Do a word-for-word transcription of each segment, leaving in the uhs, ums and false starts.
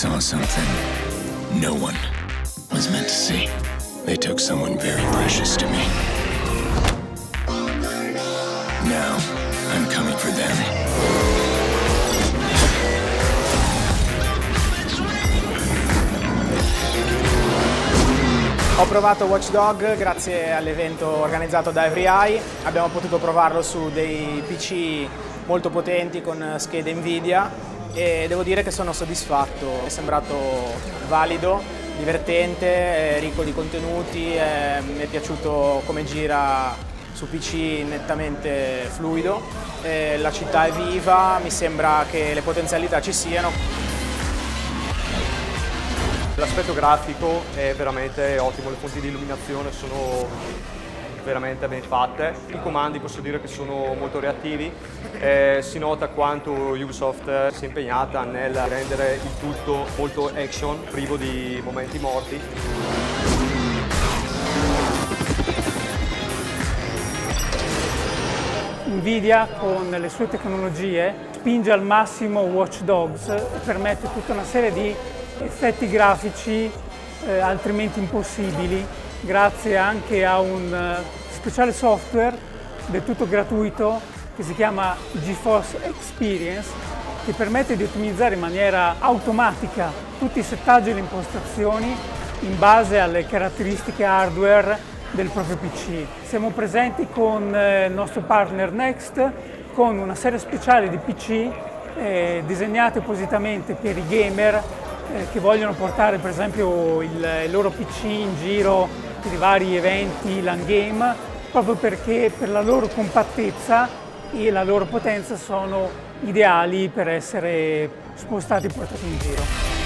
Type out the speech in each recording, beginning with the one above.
saw something no one was meant to see. They took someone very precious to me. Now, I'm coming for them. Ho provato Watch Dogs grazie all'evento organizzato da EveryEye. Abbiamo potuto provarlo su dei P C molto potenti con schede Nvidia e devo dire che sono soddisfatto. È sembrato valido, divertente, ricco di contenuti, eh, mi è piaciuto come gira su P C, nettamente fluido, eh, la città è viva, mi sembra che le potenzialità ci siano. L'aspetto grafico è veramente ottimo, le fonti di illuminazione sono veramente ben fatte, i comandi posso dire che sono molto reattivi, eh, si nota quanto Ubisoft si è impegnata nel rendere il tutto molto action, privo di momenti morti. Nvidia con le sue tecnologie spinge al massimo Watch Dogs e permette tutta una serie di effetti grafici eh, altrimenti impossibili, grazie anche a un uh, speciale software del tutto gratuito che si chiama GeForce Experience, che permette di ottimizzare in maniera automatica tutti i settaggi e le impostazioni in base alle caratteristiche hardware del proprio P C. Siamo presenti con eh, il nostro partner Next con una serie speciale di P C eh, disegnate appositamente per i gamer che vogliono portare per esempio il, il loro P C in giro per i vari eventi LAN game, proprio perché per la loro compattezza e la loro potenza sono ideali per essere spostati e portati in giro.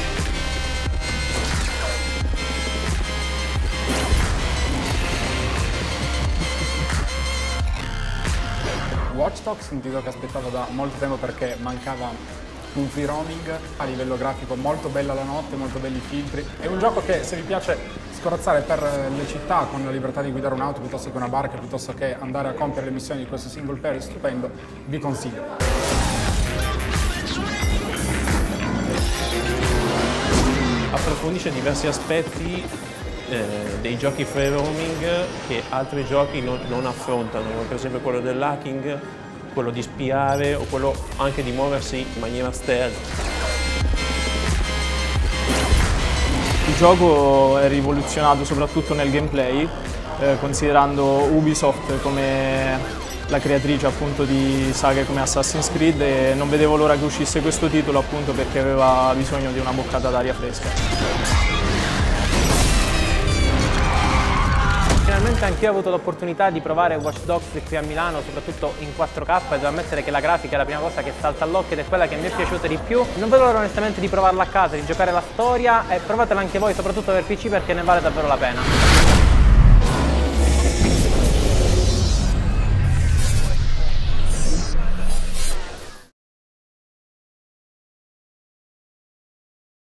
Watch Dogs è un titolo che aspettavo da molto tempo perché mancava un free roaming a livello grafico, molto bella la notte, molto belli i filtri. È un gioco che se vi piace scorazzare per le città con la libertà di guidare un'auto piuttosto che una barca, piuttosto che andare a compiere le missioni di questo single player stupendo, vi consiglio. Approfondisce diversi aspetti eh, dei giochi free roaming che altri giochi non, non affrontano, come per esempio quello dell'hacking, quello di spiare o quello anche di muoversi in maniera stealth. Il gioco è rivoluzionato soprattutto nel gameplay, eh, considerando Ubisoft come la creatrice appunto di saghe come Assassin's Creed, e non vedevo l'ora che uscisse questo titolo appunto perché aveva bisogno di una boccata d'aria fresca. Finalmente anch'io ho avuto l'opportunità di provare Watch Dogs qui a Milano, soprattutto in quattro K, e devo ammettere che la grafica è la prima cosa che salta all'occhio ed è quella che mi è piaciuta di più. Non vedo l'ora onestamente di provarla a casa, di giocare la storia, e provatela anche voi, soprattutto per P C, perché ne vale davvero la pena.